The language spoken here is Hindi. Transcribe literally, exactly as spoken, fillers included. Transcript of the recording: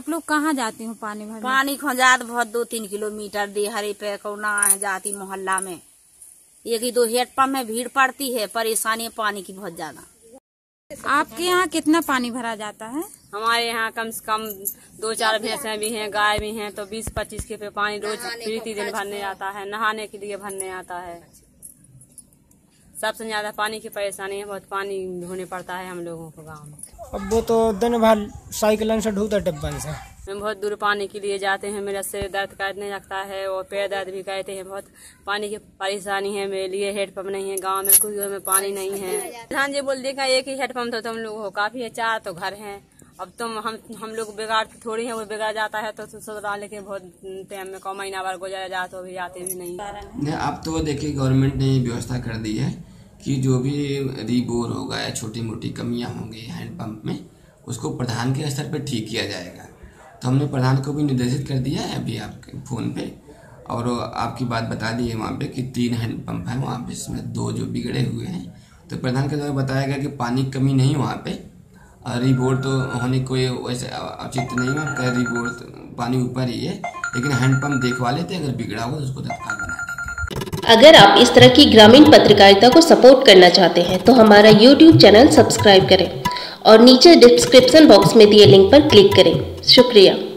आप लोग कहाँ जाती हो पानी भरने? पानी खोजात बहुत दो तीन किलोमीटर देहरे पे कौना जाती मोहल्ला में। एक ही दो हेडपंप में भीड़ पड़ती है, परेशानी है पानी की बहुत ज्यादा। आपके यहाँ कितना पानी भरा जाता है? हमारे यहाँ कम से कम दो चार भैंसें भी हैं, गाय भी हैं, तो बीस पच्चीस के पे पानी रोज प्रतिदिन भरने आता है, नहाने के लिए भरने आता है। सबसे ज्यादा पानी की परेशानी है, बहुत पानी ढोने पड़ता है हम लोगों को गाँव में। अब वो तो दिन भर साइकिलन से ढूंढता डिब्बन से। हम बहुत दूर पानी के लिए जाते हैं, मेरा सिर दर्द करने लगता है और पैर दर्द भी कहते हैं। बहुत पानी की परेशानी है मेरे लिए। हेडपंप नहीं है गांव में, कुछ में पानी नहीं है। प्रधान जी बोल देखा एक ही हेडपंप तो तुम लोग हो काफी है, चार तो घर हैं। अब तुम हम हम लोग बिगाड़ थोड़ी है, वो बिगड़ जाता है तो सुधरा लेके बहुत टाइम में को महीना भर गुजर जाए तो अभी आते भी नहीं। अब तो देखिए गवर्नमेंट ने व्यवस्था कर दी है कि जो भी रीबोर होगा या छोटी मोटी कमियां होंगी हैंडपंप में, उसको प्रधान के स्तर पर ठीक किया जाएगा। तो हमने प्रधान को भी निर्देशित कर दिया है अभी आपके फ़ोन पे, और आपकी बात बता दी है वहाँ पे कि तीन हैंडपंप हैं वहाँ पे, इसमें दो जो बिगड़े हुए हैं। तो प्रधान के द्वारा बताया गया कि पानी की कमी नहीं वहाँ पे, रीबोर तो होने कोई वैसे औचित्य नहीं है, क्या रीबोर तो पानी ऊपर ही है, लेकिन हैंडपंप देखवा लेते, अगर बिगड़ा हुआ तो उसको तत्काल बना देंगे। अगर आप इस तरह की ग्रामीण पत्रकारिता को सपोर्ट करना चाहते हैं तो हमारा यूट्यूब चैनल सब्सक्राइब करें और नीचे डिस्क्रिप्शन बॉक्स में दिए लिंक पर क्लिक करें। शुक्रिया।